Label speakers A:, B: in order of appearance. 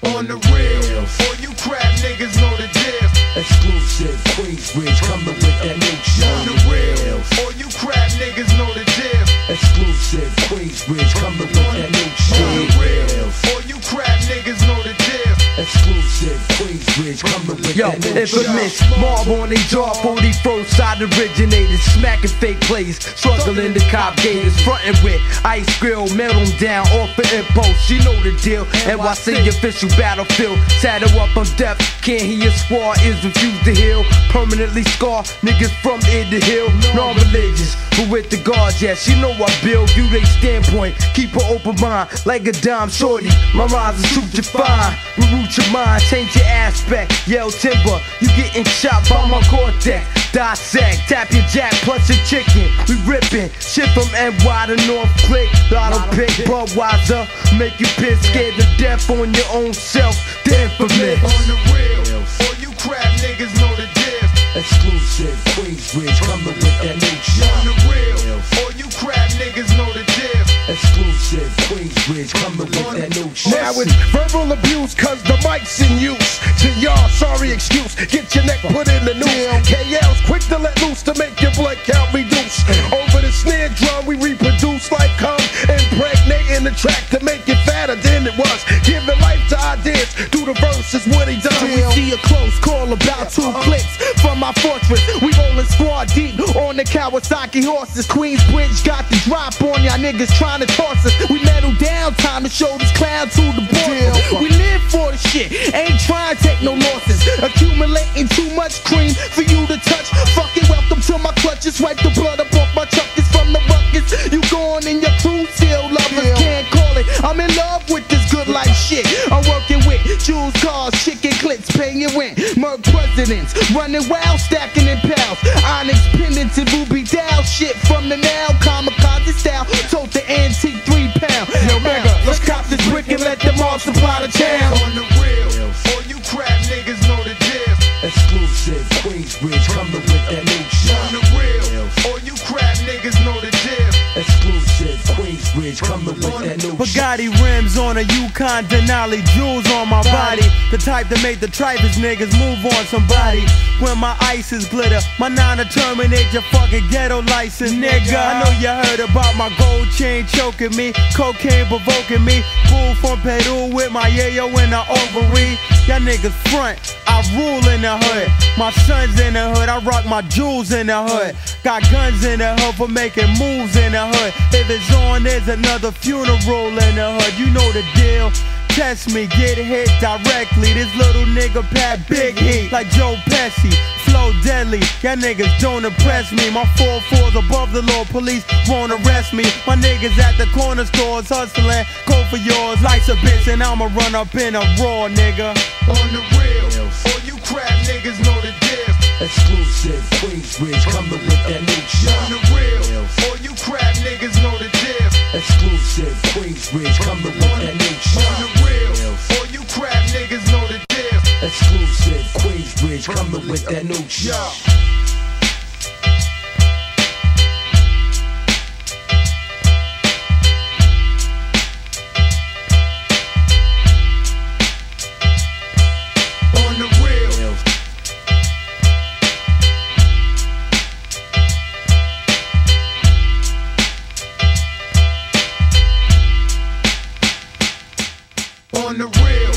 A: On the real, all you crap niggas know the deal.
B: Exclusive, Queensbridge coming with that new shit.
A: On the real, all you crap niggas know the deal.
B: Exclusive, Queensbridge coming with that new shit.
A: On the real, all you crap niggas know the deal.
B: Exclusive, Queensbridge coming with
C: Yo,
B: that new shit.
C: infamous, Marv on they jaw, 41st side originated, smacking fake plays, struggling to cop gators, frontin' with ice grill, melt them down, off for impulse, you know the deal. NYC official battlefield, saddle up on death, can't hear squad, is refused to heal, permanently scar, niggas from ear to hill, non-religious, but with the guards, yes, you know I build, view they standpoint, keep an open mind, like a dime shorty, my rhymes will shoot you fine, reroute your mind, change your aspect, yell timber, you getting chopped by my cortex, dissect, tap your jack plus your chicken, we rippin', shit from NY to North Click, lotto pick, Budweiser, make you piss, scared to death on your own self, the infamous.
A: On the real, all you crap niggas know the deal.
B: Exclusive, Queensbridge coming with that new shit.
A: On the real, all you crap niggas know the deal.
B: Exclusive, Queensbridge coming with that new shit.
D: Now it's verbal abuse cause the mic's in use. To y'all, sorry excuse, get your neck put in the noose. KL's quick to let loose to make your blood count reduce. Over the snare drum we reproduce like cum, impregnating the track to make it fatter than it was. Giving life to ideas, do the verse is what he done.
C: We see a close call about 2 clicks from my fortress. We rollin' squad deep on the Kawasaki horses. Queensbridge got the drop on y'all niggas trying to toss us. We metal down, time to show this clown to the board. We live for the shit, ain't trying to take no losses. Accumulating too much cream for you to touch. Fucking welcome to my clutches. Wipe the blood up off my chuckers from the buckets. You gone in your crew, still lovers can't call it. I'm in love with this good life shit. I'm working with jewels, cars, chicken clips, paying your rent. Merc presidents, running wild, stacking in pals. Onyx pendants and ruby dial shit from the now. Kamikaze style, tote the antique 3 pound. Yo, nigga, let's cop this brick and let them all supply the town.
A: On the real, all you crap niggas know the deal.
B: Exclusive, Queensbridge coming with that new shit.
A: On the real, all you crap niggas know the deal.
B: Exclusive, Queensbridge coming with that new shit.
C: Bugatti rims on a Yukon Denali, jewels on my body. The type to make the tripest niggas move on somebody. When my ice is glitter, my 9 to terminate your fucking ghetto license, nigga. I know you heard about my gold chain choking me, cocaine provoking me. Bull from Peru with my yayo in the ovary. Y'all niggas front, I rule in the hood. My son's in the hood, I rock my jewels in the hood. Got guns in the hood for making moves in the hood. If it's on, there's another funeral in the hood. You know the deal. Test me, get hit directly. This little nigga pack big heat like Joe Pesci. Flow deadly, y'all niggas don't impress me. My 4-4's above the law, police won't arrest me. My niggas at the corner stores hustling, go for yours. Life's a bitch and I'ma run up in a raw, nigga.
A: On the real, all you crap niggas know the deal.
B: Exclusive, Queensbridge coming with that new shit.
A: On the real, all you crap niggas know the deal.
B: Exclusive, Queensbridge coming with that new shit.
A: On the real, all you crap niggas know the deal.
B: Exclusive, Queensbridge coming with that new shit.
A: On the real. On the real.